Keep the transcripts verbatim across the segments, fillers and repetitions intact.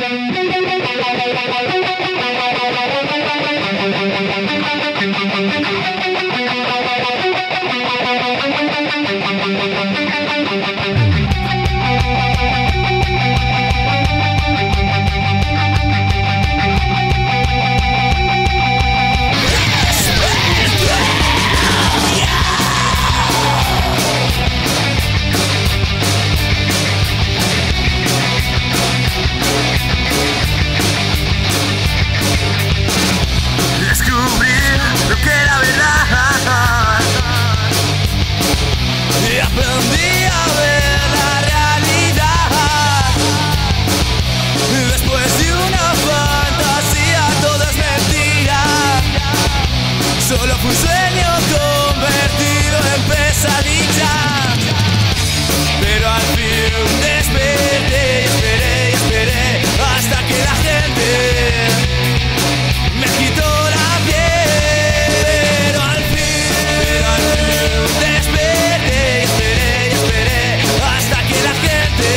Solo fue un sueño convertido en pesadilla, pero al fin desperté, esperé, esperé hasta que la gente me quitó la piel. Pero al fin, pero al fin desperté, esperé, esperé hasta que la gente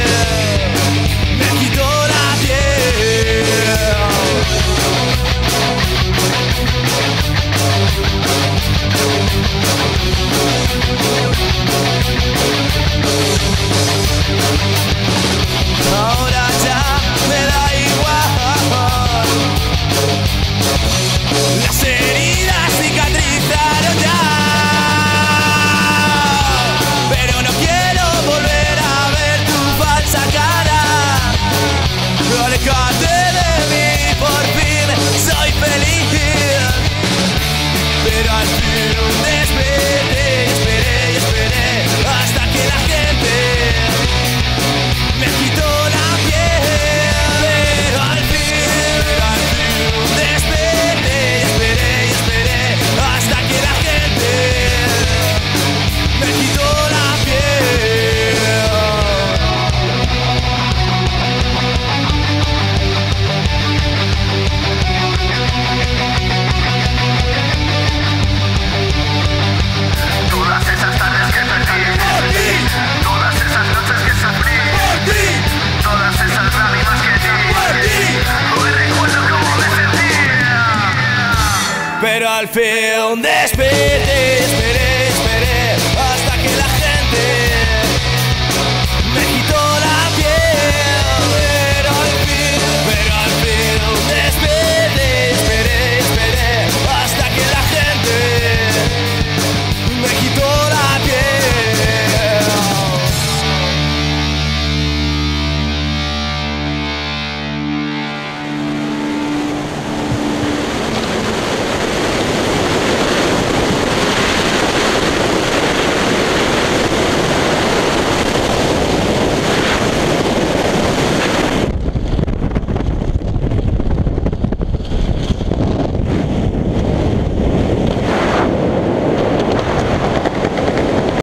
me quitó la piel. Ahora ya me da igual, las heridas cicatrizaron ya, pero no quiero volver a ver tu falsa cara. Aléjate de mí, por fin soy feliz, pero al fin desperté, esperé, esperé hasta que la gente me quitó la piel. Pero al fin, pero al fin desperté, esperé, esperé hasta que la gente me quitó la piel. Todas esas tardes que perdí, todas esas noches que sufrí, todas esas lágrimas que di, hoy recuerdo cómo me sentía. Pero al fin desperté, desperté